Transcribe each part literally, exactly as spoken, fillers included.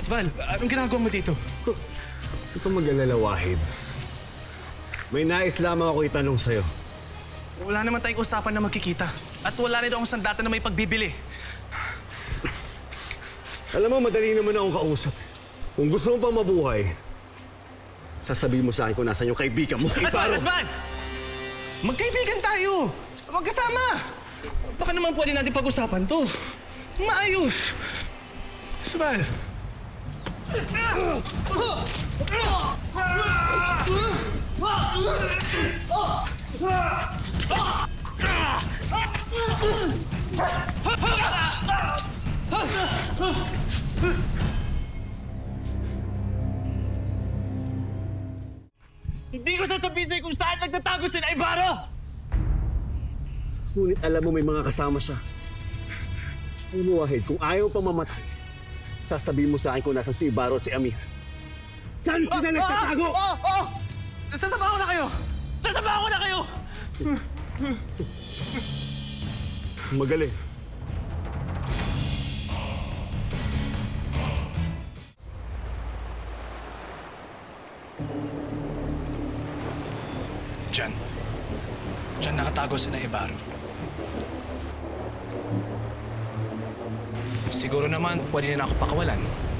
Asval, anong ginagawa mo dito? Huwag kang mag-alala, Wahid. May nais lamang ako itanong sa'yo. Wala naman tayong usapan na magkikita. At wala rin akong sandata na may pagbibili. Alam mo, madali naman akong kausap. Kung gusto mo pang mabuhay, sasabihin mo sa akin kung nasan yung kaibigan mo. Asval! Asval! Magkaibigan tayo! Magkasama! Baka naman pwede natin pag-usapan to. Maayos! Asval! Hindi ko sasabihin sa'yo kung saan nagtatago si Naibaro! Ngunit alam mo may mga kasama siya. Alam mo, Wahid, kung ayaw pa mamatay, sasabihin mo sa akin kung nasa si Ibaro at si Amir. Saan sila oh, nagtatago? Oo! Oh, oh, oh. Sasama ko na kayo! Sasama ko na kayo! Magaling. Diyan. Diyan nakatago si Naibaro. Siguro naman, pwede na ako pakawalan.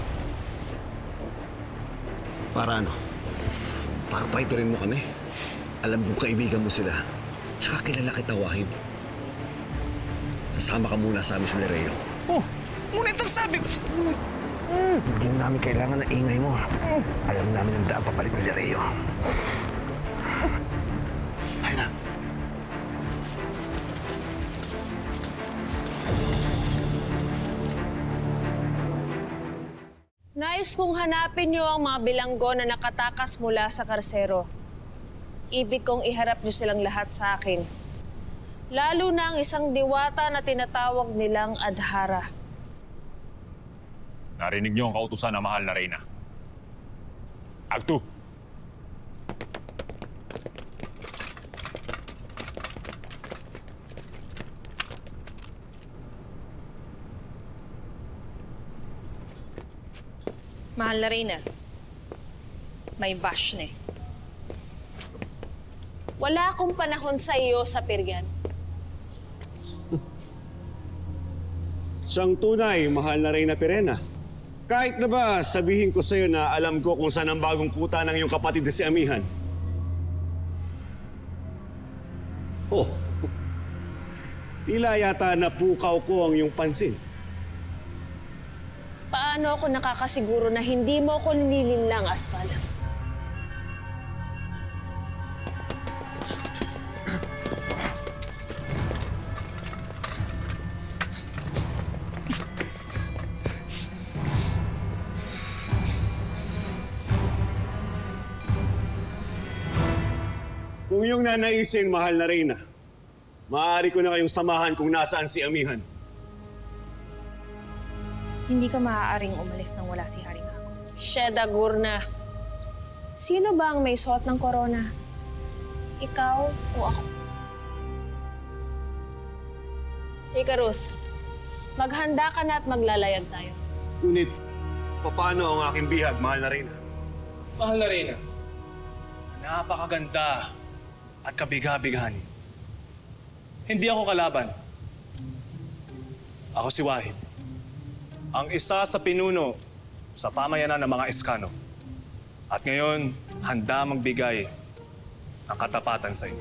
Para ano? Para paiturin mo kami. Alam kong kaibigan mo sila. Tsaka kilala kita, Wahid. Kasama ka muna sa amin sa Lereo. Oh, ngunit ang sabi ko... Mm. Hindi namin kailangan ng ingay mo. Mm. Alam namin ang daan papalit ng Lereo. Ayun na. Nais kong hanapin niyo ang mga bilanggo na nakatakas mula sa karsero. Ibig kong iharap niyo silang lahat sa akin. Lalo na ang isang diwata na tinatawag nilang Adhara. Narinig niyo ang kautusan ng mahal na Reyna. Agtu! Mahal na Reyna, may Vashne. Wala akong panahon sa iyo sa Piryan. Siyang tunay, mahal na Reyna Pirena. Kahit na ba sabihin ko sa'yo na alam ko kung saan ang bagong kuta ng iyong kapatid na si Amihan. Oh, tila yata napukaw ko ang iyong pansin. Paano ako nakakasiguro na hindi mo ako nililinlang, Asval? Kung iyong nanaisin, mahal na Reyna, maaari ko na kayong samahan kung nasaan si Amihan. Hindi ka maaaring umalis nang wala si Haring Hako. Sheda Gurna. Sino ba ang may suot ng korona? Ikaw o ako? Icarus, maghanda ka na at maglalayag tayo. Ngunit, paano ang aking bihag, mahal na Reyna? Mahal na Reyna, napakaganda at kabiga-bigahan. Hindi ako kalaban. Ako si Wahid. Ang isa sa pinuno sa pamayanan ng mga Eskano. At ngayon, handa magbigay ng katapatan sa inyo.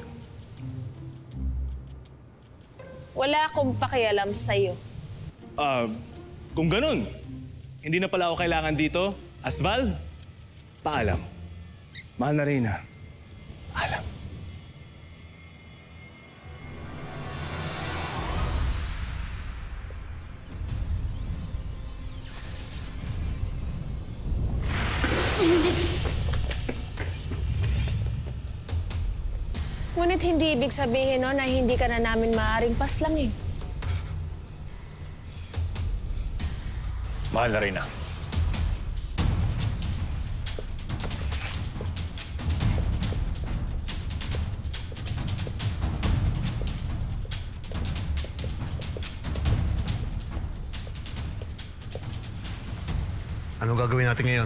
Wala akong pakialam sa'yo. Ah, uh, kung ganun, hindi na pala ako kailangan dito. Asval, paalam. Mahal na Reyna, paalam. Ngunit hindi ibig sabihin no, na hindi ka na namin maaaring paslangin. Mahal na Reyna. Anong gagawin natin ngayon?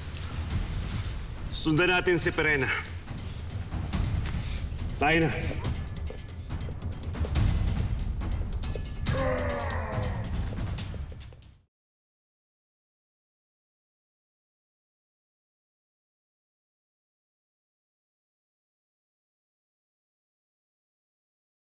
Sundan natin si Perena. Tayo na.